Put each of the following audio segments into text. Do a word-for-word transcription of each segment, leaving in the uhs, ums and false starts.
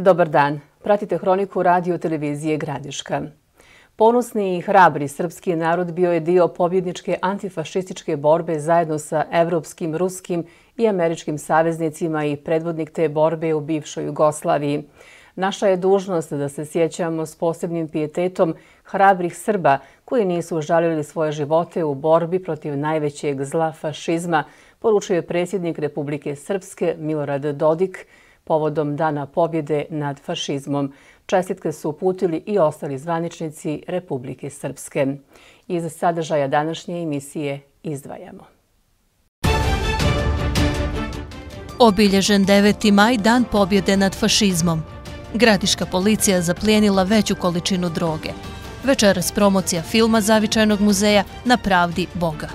Dobar dan. Pratite hroniku radio televizije Gradiška. Ponosni i hrabri srpski narod bio je dio pobjedničke antifašističke borbe zajedno sa evropskim, ruskim i američkim saveznicima i predvodnik te borbe u bivšoj Jugoslaviji. Naša je dužnost da se sjećamo s posebnim pijetetom hrabrih Srba koji nisu žalili svoje živote u borbi protiv najvećeg zla fašizma, poručio je predsjednik Republike Srpske Milorad Dodik povodom Dana pobjede nad fašizmom. Čestitke su uputili i ostali zvaničnici Republike Srpske. Iz sadržaja današnje emisije izdvajamo. Obilježen deveti maj, Dan pobjede nad fašizmom. Gradiška policija zaplijenila veću količinu droge. Večeras promocija filma Zavičajnog muzeja Na pravdi Boga.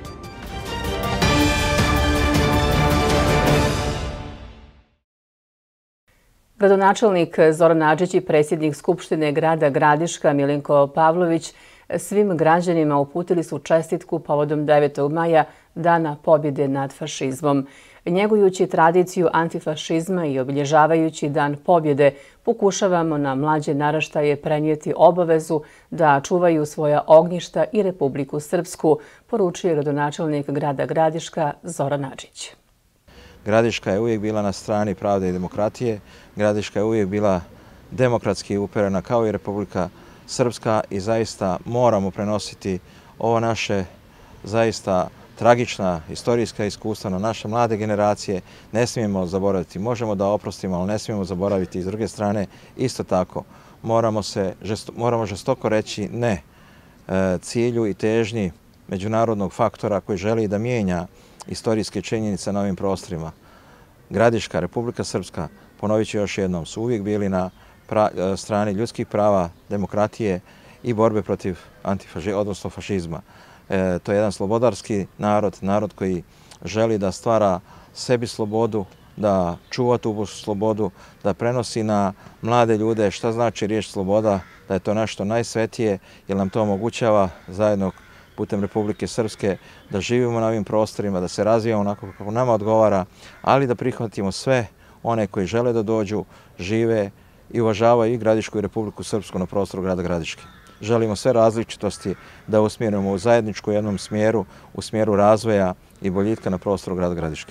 Gradonačelnik Zoran Adžić i predsjednik Skupštine grada Gradiška Milenko Pavlović svim građanima uputili su čestitku povodom devetog maja, Dana pobjede nad fašizmom. Njegujući tradiciju antifašizma i obilježavajući Dan pobjede, pokušavamo na mlađe naraštaje prenijeti obavezu da čuvaju svoja ognjišta i Republiku Srpsku, poručuje gradonačelnik grada Gradiška Zoran Adžić. Gradiška je uvijek bila na strani pravde i demokratije. Gradiška je uvijek bila demokratski uperena kao i Republika Srpska i zaista moramo prenositi ovo naše zaista tragična istorijska iskustva na naše mlade generacije. Ne smijemo zaboraviti, možemo da oprostimo, ali ne smijemo zaboraviti. I s druge strane, isto tako, moramo, se, moramo žestoko reći ne cilju i težnji međunarodnog faktora koji želi da mijenja istorijske činjenice na ovim prostorima. Gradiška, Republika Srpska, ponovit ću još jednom, su uvijek bili na strani ljudskih prava, demokratije i borbe protiv antifašizma, odnosno fašizma. E, to je jedan slobodarski narod, narod koji želi da stvara sebi slobodu, da čuva tu slobodu, da prenosi na mlade ljude šta znači riječ sloboda, da je to nešto najsvetije, jer nam to omogućava zajedno putem Republike Srpske da živimo na ovim prostorima, da se razvijamo onako kako nama odgovara, ali da prihvatimo sve one koji žele da dođu, žive i uvažavaju i Gradišku i Republiku Srpsku na prostoru grada Gradiške. Želimo sve različitosti da usmjerimo u zajedničku jednom smjeru, u smjeru razvoja i boljitka na prostoru grada Gradiške.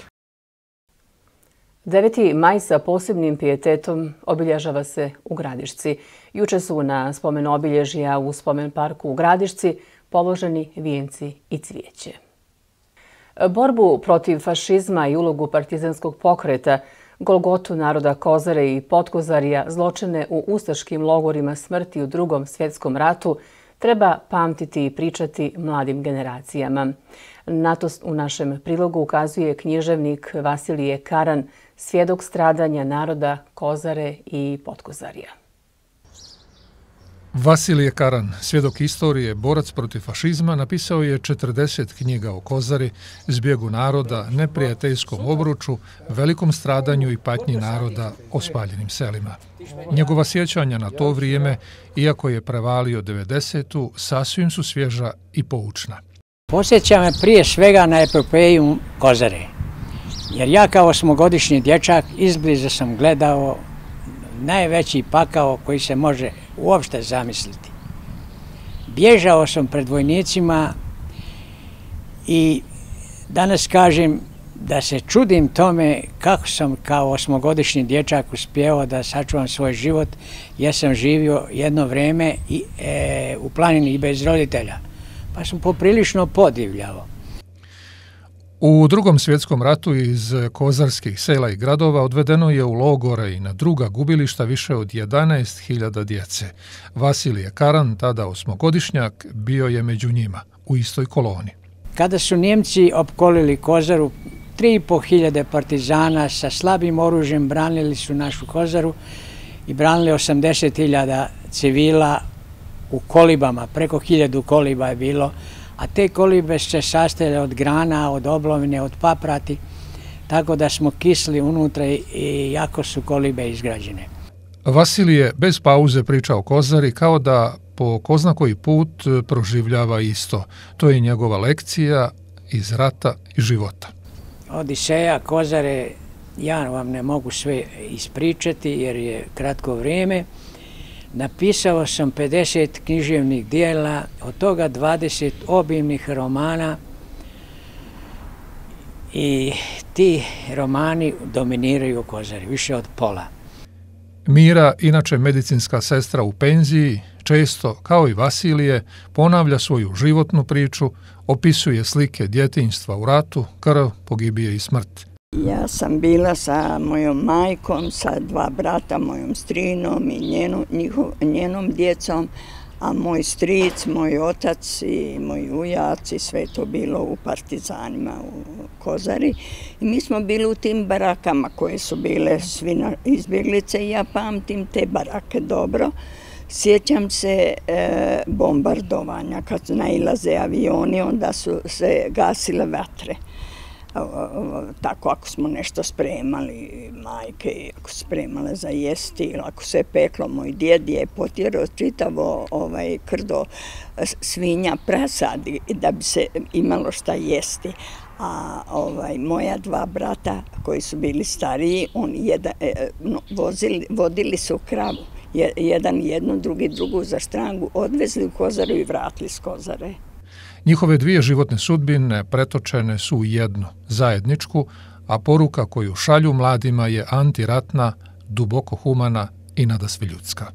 deveti maj sa posebnim pijetetom obilježava se u Gradišci. Juče su na spomen obilježja u spomen parku u Gradišci položeni vijenci i cvijeće. Borbu protiv fašizma i ulogu partizanskog pokreta, golgotu naroda Kozare i Potkozarija, zločine u ustaškim logorima smrti u Drugom svjetskom ratu treba pamtiti i pričati mladim generacijama. Na to u našem prilogu ukazuje književnik Vasilije Karan, svjedok stradanja naroda Kozare i Potkozarija. Vasilije Karan, svjedok istorije, borac protiv fašizma, napisao je četrdeset knjiga o Kozari, zbjegu naroda, neprijateljskom obruču, velikom stradanju i patnji naroda o spaljenim selima. Njegova sjećanja na to vrijeme, iako je prevalio devedesetu, sasvim su svježa i poučna. Posjeća me prije svega na epopeju Kozare, jer ja kao osmogodišnji dječak izbliza sam gledao najveći pakao koji se može uopšte zamisliti. Bježao sam pred vojnicima i danas kažem da se čudim tome kako sam kao osmogodišnji dječak uspjeo da sačuvam svoj život, jer sam živio jedno vrijeme i, e, u planini i bez roditelja, pa sam poprilično podivljao. U Drugom svjetskom ratu iz kozarskih sela i gradova odvedeno je u logore i na druga gubilišta više od jedanaest hiljada djece. Vasilije Karan, tada osmogodišnjak, bio je među njima, u istoj koloni. Kada su Njemci opkolili Kozaru, tri i po hiljade partizana sa slabim oružjem branili su našu Kozaru i branili osamdeset hiljada civila u kolibama, preko hiljadu koliba je bilo, a te kolibe se sastojale od grana, od oblovine, od paprati, tako da smo kisli unutra i jako su kolibe izgrađene. Vasilije bez pauze priča o Kozari kao da po ko zna koji put proživljava isto. To je njegova lekcija iz rata i života. Odiseja Kozare ja vam ne mogu sve ispričati jer je kratko vrijeme. Napisao sam pedeset književnih dijela, od toga dvadeset obimnih romana i ti romani dominiraju u Kozari, više od pola. Mira, inače medicinska sestra u penziji, često, kao i Vasilije, ponavlja svoju životnu priču, opisuje slike djetinjstva u ratu, krv, pogibije i smrt. Ja sam bila sa mojom majkom, sa dva brata, mojom strinom i njenom, njihov, njenom djecom, a moj stric, moj otac i moji ujaci, sve to bilo u partizanima u Kozari. I mi smo bili u tim barakama koje su bile svi izbjeglice i ja pamtim te barake dobro. Sjećam se e, bombardovanja, kad nailaze avioni, onda su se gasile vatre. Tako ako smo nešto spremali, majke ako su spremale za jesti ili ako se je peklo, moj djed je potjerao čitavo ovaj krdo svinja prasadi da bi se imalo šta jesti. A ovaj, moja dva brata koji su bili stariji, oni jedan, no, vozili, vodili su kravu. Jedan jednu, drugi drugu za štrangu, odvezli u Kozaru i vratili s Kozare. Njihove dvije životne sudbine pretočene su u jednu, zajedničku, a poruka koju šalju mladima je antiratna, duboko humana i nadasve ljudska.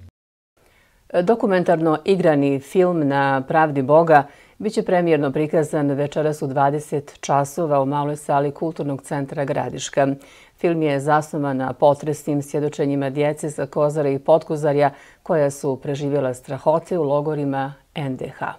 Dokumentarno igrani film Na pravdi Boga biće premijerno prikazan večeras u dvadeset časova u maloj sali Kulturnog centra Gradiška. Film je zasnovan na potresnim svjedočenjima djece sa Kozara i Potkozarja koja su preživjela strahote u logorima en de ha.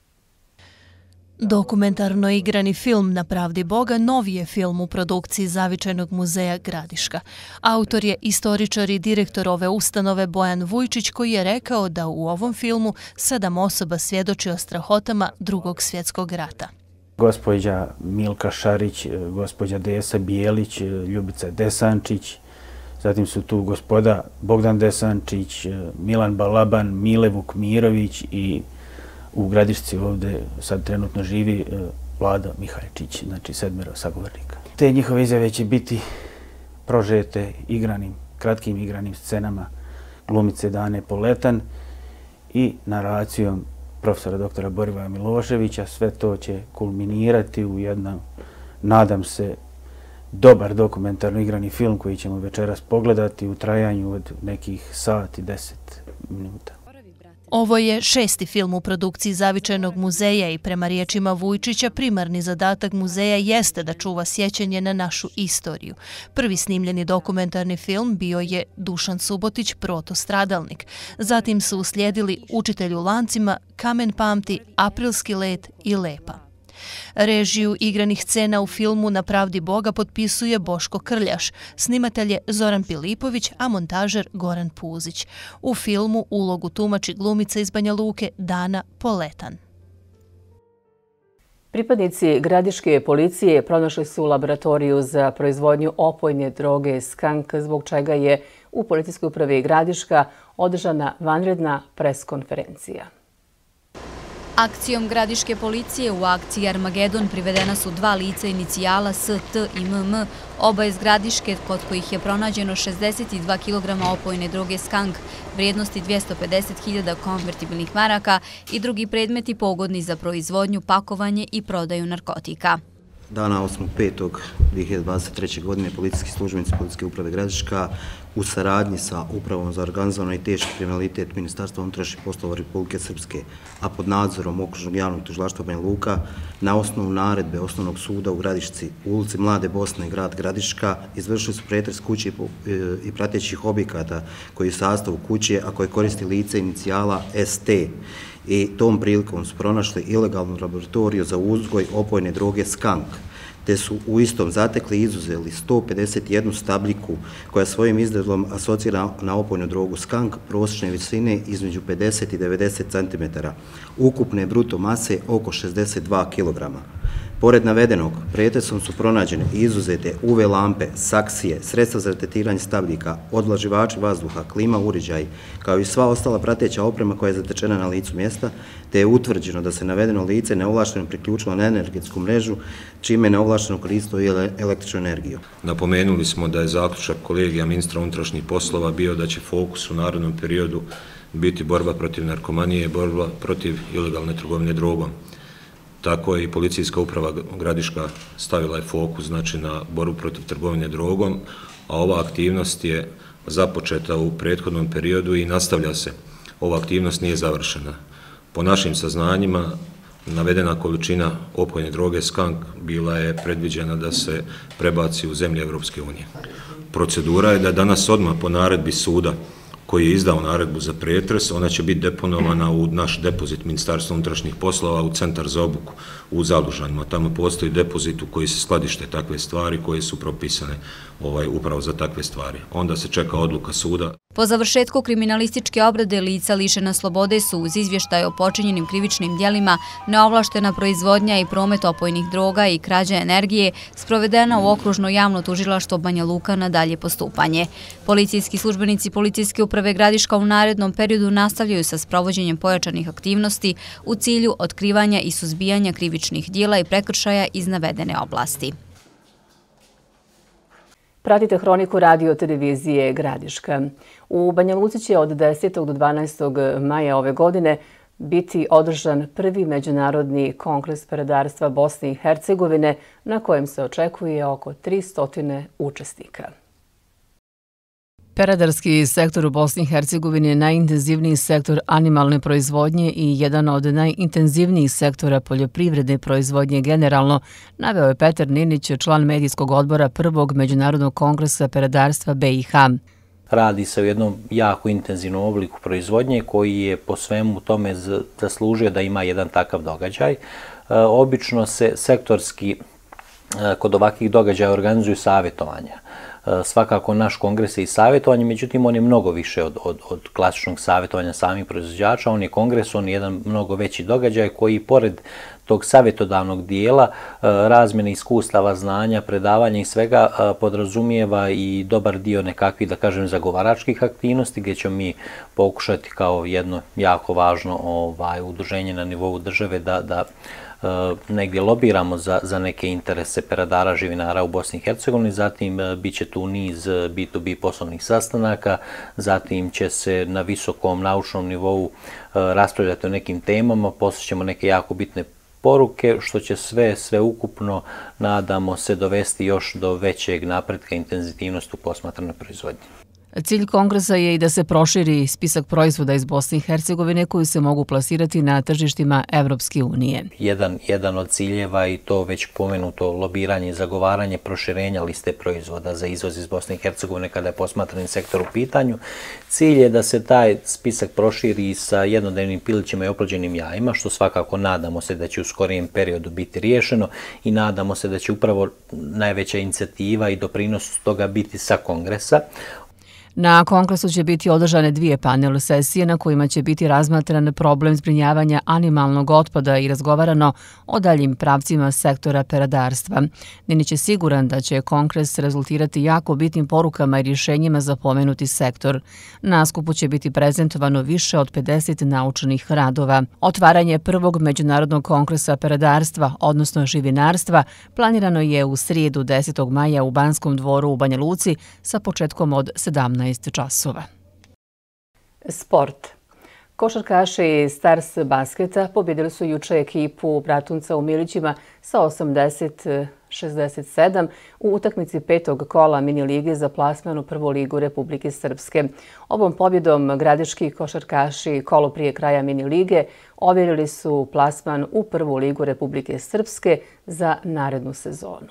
Dokumentarno igrani film Na pravdi Boga novi je film u produkciji Zavičajnog muzeja Gradiška. Autor je istoričar i direktor ove ustanove Bojan Vujčić koji je rekao da u ovom filmu sedam osoba svjedoči o strahotama Drugog svjetskog rata. Gospođa Milka Šarić, gospođa Desa Bijelić, Ljubica Desančić, zatim su tu gospoda Bogdan Desančić, Milan Balaban, Mile Vukmirović i u Gradišci ovdje sad trenutno živi Vlada Mihajčić, znači sedmero sagovornika. Te njihove izjave će biti prožete igranim, kratkim igranim scenama glumice Dane Poletan i naracijom profesora doktora Borivoja Miloševića. Sve to će kulminirati u jedan, nadam se, dobar dokumentarno igrani film koji ćemo večeras pogledati u trajanju od nekih sat i deset minuta. Ovo je šesti film u produkciji Zavičajnog muzeja i prema riječima Vujčića primarni zadatak muzeja jeste da čuva sjećanje na našu istoriju. Prvi snimljeni dokumentarni film bio je Dušan Subotić, protostradalnik. Zatim su uslijedili Učitelj u lancima, Kamen pamti, Aprilski let i Lepa. Režiju igranih scena u filmu Na pravdi Boga potpisuje Boško Krljaš, snimatelj je Zoran Pilipović, a montažer Goran Puzić. U filmu ulogu tumači glumica iz Banja Luke Dana Poletan. Pripadnici gradiške policije pronašli su laboratoriju za proizvodnju opojne droge Skank, zbog čega je u Policijskoj upravi Gradiška održana vanredna preskonferencija. Akcijom gradiške policije u akciji Armagedon privedena su dva lica inicijala S T i M M, oba iz Gradiške, kod kojih je pronađeno šezdeset dva kilograma opojne droge Skank, vrijednosti dvjesto pedeset hiljada konvertibilnih maraka i drugi predmeti pogodni za proizvodnju, pakovanje i prodaju narkotika. Dana osmog petog dvije hiljade dvadeset treće. godine policijski službenici Policijske uprave Gradiška u saradnji sa Upravom za organizovano i teški kriminalitet Ministarstva unutrašnjih poslova Republike Srpske, a pod nadzorom Okružnog javnog tužilaštva Banja Luka, na osnovu naredbe Osnovnog suda u Gradišci u ulici Mlade Bosne, grad Gradiška, izvršili su pretres kuće i pratećih objekata koji u sastavu kuće, a koje koristi lice inicijala S T. I tom prilikom su pronašli ilegalnu laboratoriju za uzgoj opojne droge Skank, te su u istom zatekli i izuzeli sto pedeset jednu stabljiku koja svojim izgledom asocira na opojnu drogu Skank prosječne visine između pedeset i devedeset centimetara, ukupne bruto mase oko šezdeset dva kilograma. Pored navedenog, pretresom su pronađene i izuzete U V lampe, saksije, sredstva za detektiranje stabljika, odvlaživači vazduha, klima uređaji, kao i sva ostala prateća oprema koja je zatečena na licu mjesta, te je utvrđeno da se navedeno lice neovlašteno priključilo na energetsku mrežu, čime je neovlašteno koristilo i električnu energiju. Napomenuli smo da je zaključak kolegija ministra unutrašnjih poslova bio da će fokus u narednom periodu biti borba protiv narkomanije i borba protiv ilegalne trgovine drogom. Tako je i policijska uprava Gradiška stavila je fokus znači, na borbu protiv trgovine drogom, a ova aktivnost je započeta u prethodnom periodu i nastavlja se. Ova aktivnost nije završena. Po našim saznanjima, navedena količina opojne droge skank bila je predviđena da se prebaci u zemlje Evropske unije. Procedura je da danas odmah po naredbi suda koji je izdao naredbu za pretres, ona će biti deponovana u naš depozit Ministarstva unutrašnjih poslova u Centar za obuku u Zalužanima. Tamo postoji depozit u koji se skladište takve stvari koje su propisane ovaj, upravo za takve stvari. Onda se čeka odluka suda. Po završetku kriminalističke obrade lica lišena slobode su uz izvještaj o počinjenim krivičnim djelima neovlaštena proizvodnja i promet opojnih droga i krađa energije sprovedena u okružno javno tužilaštvo Banja Luka na dalje postupanje. Policijski službenici Policijske uprave Gradiška u narednom periodu nastavljaju sa sprovođenjem pojačanih aktivnosti u cilju otkrivanja i suzbijanja krivičnih djela i prekršaja iz navedene oblasti. Pratite Hroniku radio televizije Gradiška. U Banja Luci će od desetog do dvanaestog maja ove godine biti održan prvi međunarodni kongres peradarstva Bosne i Hercegovine na kojem se očekuje oko tristo učesnika. Peradarski sektor u Bosni i Hercegovini je najintenzivniji sektor animalne proizvodnje i jedan od najintenzivnijih sektora poljoprivredne proizvodnje generalno, naveo je Petar Ninić, član medijskog odbora prvog međunarodnog kongresa peradarstva B i H. Radi se o jednom jako intenzivnom obliku proizvodnje koji je po svemu tome zaslužio da ima jedan takav događaj. Obično se sektorski kod ovakvih događaja organizuju savjetovanja. Svakako naš kongres je i savjetovanje, međutim on je mnogo više od, od, od klasičnog savjetovanja samih proizvođača. On je kongres, on je jedan mnogo veći događaj koji pored tog savjetodavnog dijela, razmjene iskustava, znanja, predavanja i svega podrazumijeva i dobar dio nekakvih, da kažem, zagovaračkih aktivnosti gdje ćemo mi pokušati kao jedno jako važno ovaj, udruženje na nivou države da, da negdje lobiramo za, za neke interese peradara, živinara u Bosni i Hercegovini, zatim bit će tu niz B to B poslovnih sastanaka, zatim će se na visokom naučnom nivou raspravljati o nekim temama, poslije ćemo neke jako bitne poruke, što će sve, sve ukupno, nadamo se, dovesti još do većeg napretka i intenzitivnosti u posmatranoj proizvodnji. Cilj kongresa je i da se proširi spisak proizvoda iz Bosne i Hercegovine koji se mogu plasirati na tržištima Evropske unije. Jedan, jedan od ciljeva i to već pomenuto lobiranje i zagovaranje proširenja liste proizvoda za izvoz iz Bosne i Hercegovine kada je posmatrani sektor u pitanju. Cilj je da se taj spisak proširi sa jednodnevnim pilićima i oplođenim jajima, što svakako nadamo se da će u skorijem periodu biti riješeno i nadamo se da će upravo najveća inicijativa i doprinos toga biti sa kongresa. Na kongresu će biti održane dvije panel sesije na kojima će biti razmatran problem zbrinjavanja animalnog otpada i razgovarano o daljim pravcima sektora peradarstva. Ninić je siguran da će kongres rezultirati jako bitnim porukama i rješenjima za pomenuti sektor. Na skupu će biti prezentovano više od pedeset naučenih radova. Otvaranje prvog međunarodnog kongresa peradarstva, odnosno živinarstva, planirano je u srijedu desetog maja u Banskom dvoru u Banja Luci sa početkom od sedamnaest časova. Sport. Košarkaši Stars Basketa pobjedili su juče ekipu Bratunca u Milićima sa osamdeset šezdeset sedam u utakmici petog kola mini lige za plasman u prvu ligu Republike Srpske. Ovom pobjedom gradiški košarkaši kolo prije kraja mini lige ovjerili su plasman u prvu ligu Republike Srpske za narednu sezonu.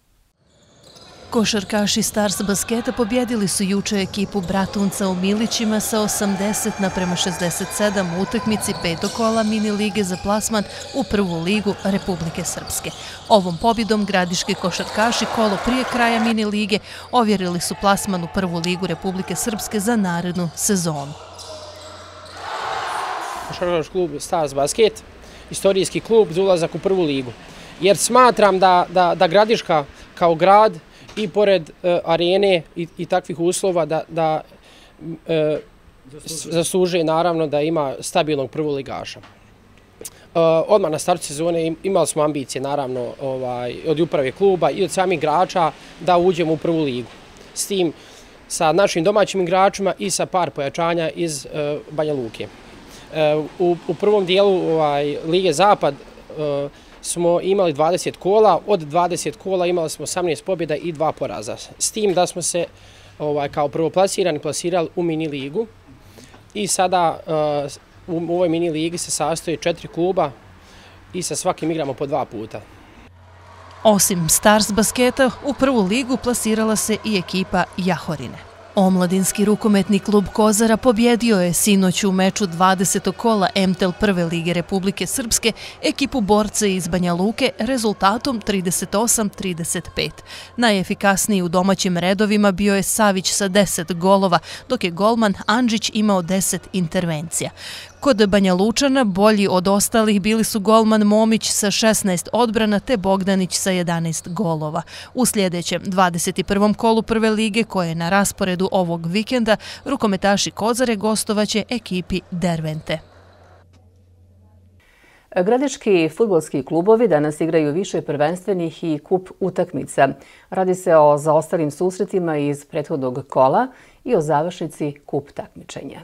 Košarkaši Stars Basketa pobjedili su juče ekipu Bratunca u Milićima sa osamdeset naprema šezdeset sedam u utakmici petog kola mini lige za plasman u prvu ligu Republike Srpske. Ovom pobjedom gradiški košarkaši kolo prije kraja mini lige ovjerili su plasman u prvu ligu Republike Srpske za narednu sezonu. Košarkaški klub Stars Basket, istorijski klub za ulazak u prvu ligu. jer smatram da, da, da Gradiška kao grad i pored e, arene i, i takvih uslova da, da e, zaslužuje naravno da ima stabilnog prvoligaša. Uh, odmah na startu sezone imali smo ambicije naravno ovaj, od uprave kluba i od samih igrača da uđemo u prvu ligu. S tim sa našim domaćim igračima i sa par pojačanja iz uh, Banja Luke. Uh, u, u prvom dijelu ovaj, Lige Zapad uh, smo imali dvadeset kola, od dvadeset kola imali smo osamnaest pobjeda i dva poraza. S tim da smo se ovaj, kao prvoplasirani plasirali u mini ligu i sada uh, u ovoj mini ligi se sastoji četiri kluba i sa svakim igramo po dva puta. Osim Stars basketa, u prvu ligu plasirala se i ekipa Jahorine. Omladinski rukometni klub Kozara pobjedio je sinoć u meču dvadesetog kola M T L prve lige Republike Srpske ekipu Borce iz Banja Luke rezultatom trideset osam trideset pet. Najefikasniji u domaćim redovima bio je Savić sa deset golova, dok je golman Andžić imao deset intervencija. Kod Banja Lučana bolji od ostalih bili su golman Momić sa šesnaest odbrana te Bogdanić sa jedanaest golova. U sljedećem dvadeset prvom kolu prve lige koje je na rasporedu ovog vikenda, rukometaši Kozare gostovaće ekipi Dervente. Gradiški fudbalski klubovi danas igraju više prvenstvenih i kup utakmica. Radi se o zaostalim susretima iz prethodnog kola i o završnici kup takmičenja.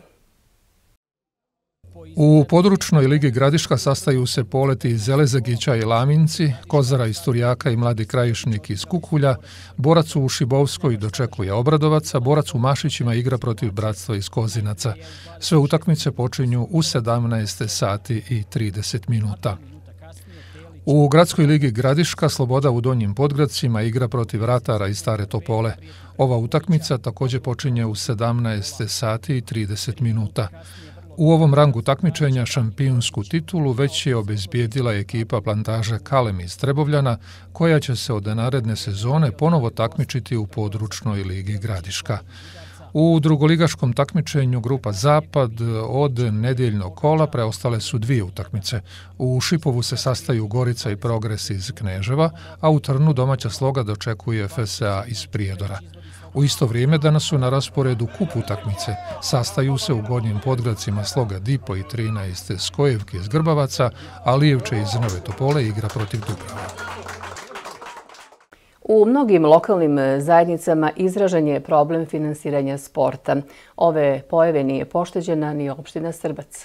U područnoj ligi Gradiška sastaju se Poleti iz Zelezegića i Laminci, Kozara iz Turjaka i Mladi Krajišnik iz Kukulja, Borac u Šibovskoj dočekuje Obradovac, a Borac u Mašićima igra protiv Bratstva iz Kozinaca. Sve utakmice počinju u sedamnaest sati i trideset minuta. U gradskoj ligi Gradiška Sloboda u Donjim Podgradcima igra protiv Ratara iz Stare Topole. Ova utakmica također počinje u sedamnaest sati i trideset minuta. U ovom rangu takmičenja šampionsku titulu već je obezbijedila ekipa Plantaže Kalem iz Trebovljana, koja će se od naredne sezone ponovo takmičiti u područnoj ligi Gradiška. U drugoligaškom takmičenju grupa Zapad od nedjeljnog kola preostale su dvije utakmice. U Šipovu se sastaju Gorica i Progres iz Kneževa, a u Trnu domaća Sloga dočekuje F S A iz Prijedora. U isto vrijeme danas su na rasporedu kup utakmice. Sastaju se u Gornjim Podgradcima Sloga Dipo i trinaest Skojevke iz Grbavaca, a Lijevče iz Nove Topole igra protiv Dubrava. U mnogim lokalnim zajednicama izražen je problem finansiranja sporta. Ove pojave nije pošteđena ni opština Srbac.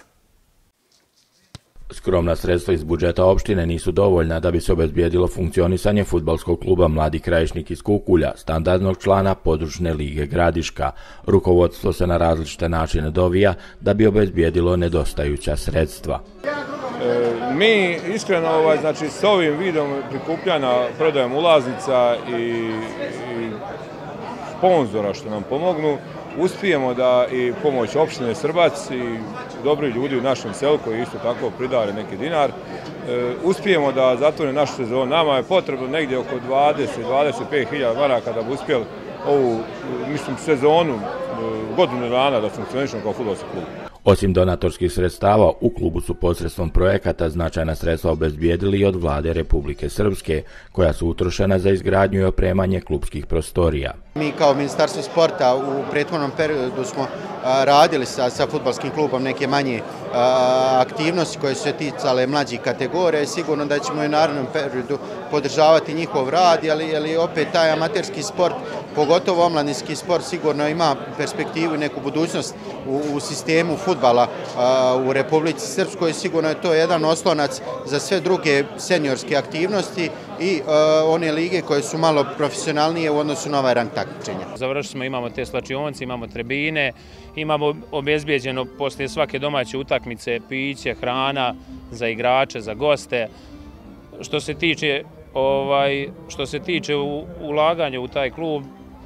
Skromna sredstva iz budžeta opštine nisu dovoljna da bi se obezbijedilo funkcionisanje fudbalskog kluba Mladi Krajišnik iz Kukulja, standardnog člana područne lige Gradiška. Rukovodstvo se na različite načine dovija da bi obezbijedilo nedostajuća sredstva. E, mi iskreno ovaj, znači, s ovim vidom prikupljanja, prodajom ulaznica i, i sponzora što nam pomognu, uspijemo da i pomoć opštine Srbac i dobri ljudi u našem selu koji isto tako pridare neki dinar, e, uspijemo da zatvore našu sezonu. Nama je potrebno negdje oko dvadeset do dvadeset pet hiljada maraka da bi uspjeli ovu, mislim, sezonu, e, godinu dana da funkcionišemo kao fudbalski klub. Osim donatorskih sredstava, u klubu su posredstvom projekata značajna sredstva obezbijedili i od vlade Republike Srpske, koja su utrošena za izgradnju i opremanje klubskih prostorija. Mi kao Ministarstvo sporta u prethodnom periodu smo radili sa, sa fudbalskim klubom neke manje a, aktivnosti koje su se ticale mlađih kategorija i sigurno da ćemo i u narednom periodu podržavati njihov rad, ali, ali opet taj amaterski sport, pogotovo omladinski sport, sigurno ima perspektivu i neku budućnost u, u sistemu fudbala a, u Republici Srpskoj. Sigurno je to jedan oslonac za sve druge seniorske aktivnosti i a, one lige koje su malo profesionalnije u odnosu na ovaj rang takmičenja. Završili smo, imamo te slačionce, imamo tribine, imamo obezbijeđeno poslije svake domaće utakmice piće, hrana za igrače, za goste. Što se tiče ovaj što se tiče ulaganja u taj klub,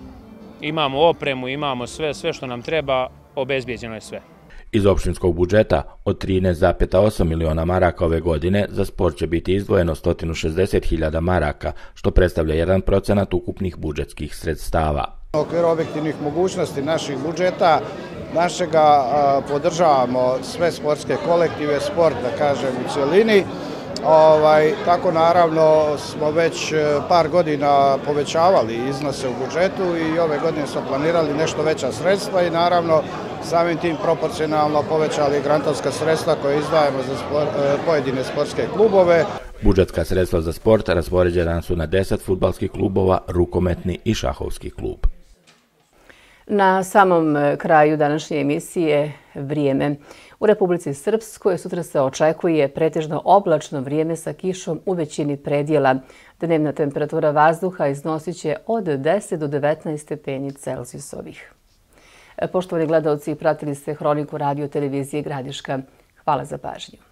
imamo opremu, imamo sve sve što nam treba, obezbijeđeno je sve. Iz opštinskog budžeta od trinaest zarez osam miliona maraka ove godine za sport će biti izdvojeno sto šezdeset hiljada maraka, što predstavlja jedan procenat ukupnih budžetskih sredstava. U okviru objektivnih mogućnosti naših budžeta, našega podržavamo sve sportske kolektive, sport, da kažem, u cijelini. Ovaj, tako naravno smo već par godina povećavali iznose u budžetu i ove godine smo planirali nešto veća sredstva i naravno samim tim proporcionalno povećali grantovska sredstva koje izdvajamo za spor, pojedine sportske klubove. Budžetska sredstva za sport raspoređena su na deset fudbalskih klubova, rukometni i šahovski klub. Na samom kraju današnje emisije vrijeme. U Republici Srpskoj sutra se očekuje pretežno oblačno vrijeme sa kišom u većini predjela. Dnevna temperatura vazduha iznosit će od deset do devetnaest stepeni Celzijusovih. Poštovani gledalci, pratili ste Hroniku radio televizije Gradiška. Hvala za pažnju.